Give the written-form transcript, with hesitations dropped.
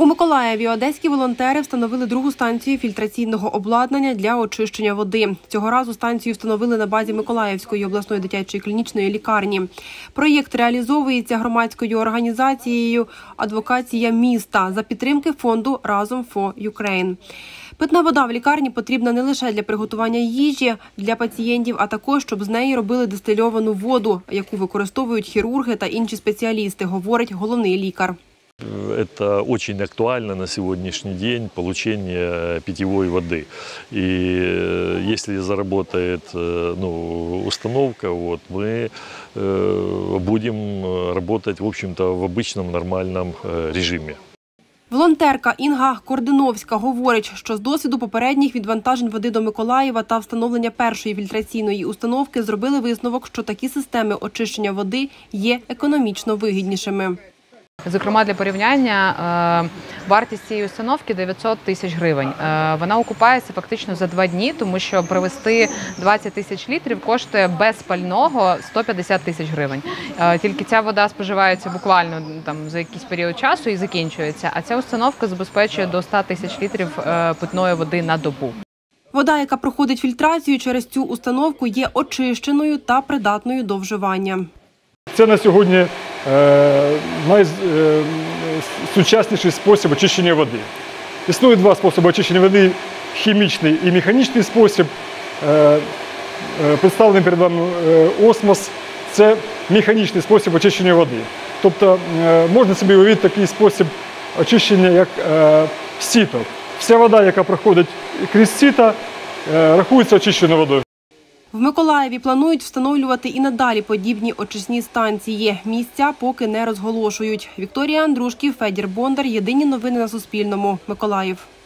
У Миколаєві одеські волонтери встановили другу станцію фільтраційного обладнання для очищення води. Цього разу станцію встановили на базі Миколаївської обласної дитячої клінічної лікарні. Проєкт реалізовується громадською організацією «Адвокація міста» за підтримки фонду «Разом for Ukraine». Питна вода в лікарні потрібна не лише для приготування їжі для пацієнтів, а також, щоб з неї робили дистильовану воду, яку використовують хірурги та інші спеціалісти, говорить головний лікар. Это очень актуально на сегодняшний день получение питьевой воды. И если заработает установка, мы будем работать, в общем-то, в обычном нормальном режиме. Волонтерка Інга Кординовська говорить, що з досвіду попередніх відвантажень води до Миколаєва та встановлення першої фільтраційної установки зробили висновок, що такі системи очищення води є економічно вигіднішими. Зокрема, для порівняння, вартість цієї установки – 900 тисяч гривень. Вона окупається фактично за 2 дні, тому що привезти 20 тисяч літрів коштує без пального 150 тисяч гривень. Тільки ця вода споживається буквально за якийсь період часу і закінчується, а ця установка забезпечує до 100 тисяч літрів питної води на добу. Вода, яка проходить фільтрацію через цю установку, є очищеною та придатною до вживання. Це на сьогодні найсучасніший спосіб очищення води. Існує 2 способи очищення води – хімічний і механічний спосіб. Представлений перед вами осмос – це механічний спосіб очищення води. Тобто можна собі уявити такий спосіб очищення, як сіто. Вся вода, яка проходить крізь сіто, рахується очищеною водою. В Миколаєві планують встановлювати і надалі подібні очисні станції. Місця поки не розголошують. Вікторія Андрушків, Федір Бондар. Єдині новини на Суспільному. Миколаїв.